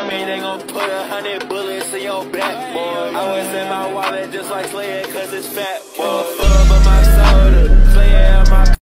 I mean, they gon' put 100 bullets in your back, boy. I was in my wallet just like Slayer, cause it's fat, boy.